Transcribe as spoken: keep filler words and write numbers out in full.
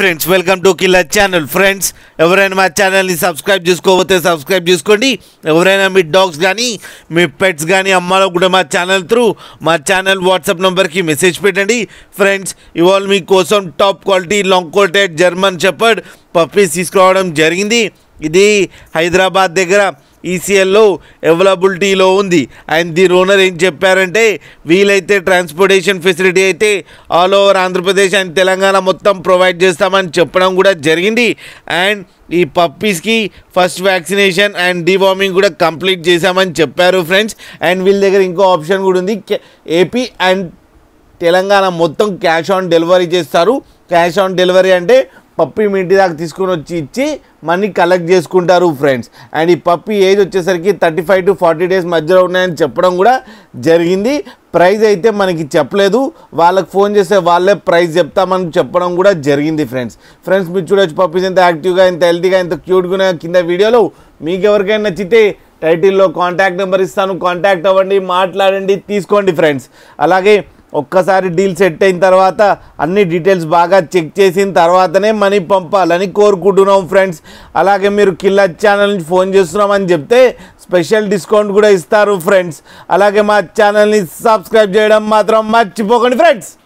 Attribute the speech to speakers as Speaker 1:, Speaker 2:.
Speaker 1: Friends welcome to killer channel. Friends ఎవరైనా మా ఛానల్ని సబ్స్క్రైబ్ చేసుకోకపోతే సబ్స్క్రైబ్ చేసుకోండి. ఎవరైనా మీ డాగ్స్ కానీ మీ పెట్స్ కానీ అమ్మాలో కూడా మా ఛానల్ త్రూ మా ఛానల్ వాట్సాప్ నెంబర్కి మెసేజ్ పెట్టండి. ఫ్రెండ్స్ ఇవాళ మీకోసం top quality long coated German shepherd puppies తీసుకురావడం జరిగింది. ఇది హైదరాబాద్ దగ్గర ఈసీఎల్లో అవైలబిలిటీలో ఉంది. అండ్ దీని ఓనర్ ఏం చెప్పారంటే వీలైతే ట్రాన్స్పోర్టేషన్ ఫెసిలిటీ అయితే all over Andhra Pradesh and Telangana మొత్తం ప్రొవైడ్ చేస్తామని చెప్పడం కూడా జరిగింది. అండ్ ఈ పప్పీస్కి ఫస్ట్ వ్యాక్సినేషన్ అండ్ డివార్మింగ్ కూడా కంప్లీట్ చేశామని చెప్పారు ఫ్రెండ్స్. అండ్ వీళ్ళ దగ్గర ఇంకో ఆప్షన్ కూడా ఉంది. ఏపీ అండ్ తెలంగాణ మొత్తం క్యాష్ ఆన్ డెలివరీ చేస్తారు. క్యాష్ ఆన్ డెలివరీ అంటే పప్పీ మీ ఇంటి దాకా తీసుకుని వచ్చి ఇచ్చి మనీ కలెక్ట్ చేసుకుంటారు ఫ్రెండ్స్. అండ్ ఈ పప్పీ ఏజ్ వచ్చేసరికి thirty five to forty days మధ్యలో ఉన్నాయని చెప్పడం కూడా జరిగింది. ప్రైస్ అయితే మనకి చెప్పలేదు, వాళ్ళకి ఫోన్ చేస్తే వాళ్ళే ప్రైస్ చెప్తామని చెప్పడం కూడా జరిగింది ఫ్రెండ్స్. ఫ్రెండ్స్ మీరు చూడొచ్చు పప్పీస్ ఎంత యాక్టివ్గా, ఎంత హెల్తీగా, ఎంత క్యూట్గా కింద వీడియోలో. మీకు ఎవరికైనా నచ్చితే టైటిల్లో కాంటాక్ట్ నెంబర్ ఇస్తాను, కాంటాక్ట్ అవ్వండి, మాట్లాడండి, తీసుకోండి ఫ్రెండ్స్. అలాగే ఒక్కసారి డీల్ సెట్ అయిన తర్వాత అన్ని డీటెయిల్స్ బాగా చెక్ చేసిన తర్వాతనే మనీ పంపాలని కోరుకుంటున్నాం ఫ్రెండ్స్. అలాగే మీరు కిల్లర్ ఛానల్ నుంచి ఫోన్ చేస్తున్నామని చెప్తే స్పెషల్ డిస్కౌంట్ కూడా ఇస్తారు ఫ్రెండ్స్. అలాగే మా ఛానల్ని సబ్స్క్రైబ్ చేయడం మాత్రం మర్చిపోకండి ఫ్రెండ్స్.